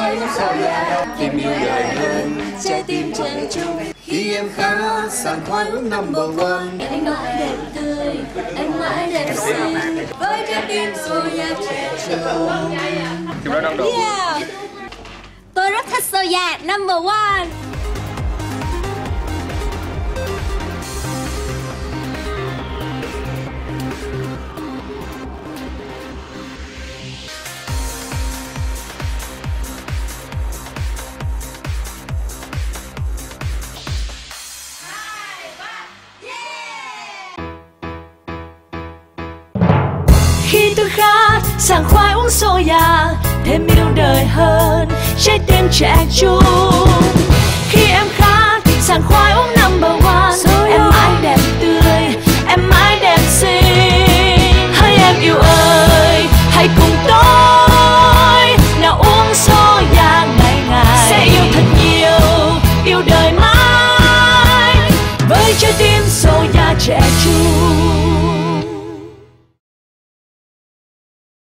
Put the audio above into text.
Tìm yêu đời hơn, trái tim trẻ trung. Khi em khá sảng khoái number one. Anh mãi đẹp tươi, anh mãi đẹp xinh, với trái tim Soya trẻ trung. Yeah. Tôi rất thích Soya number one. Khi tôi khát, sảng khoái uống Soya, thêm yêu đời hơn, trái tim trẻ trung.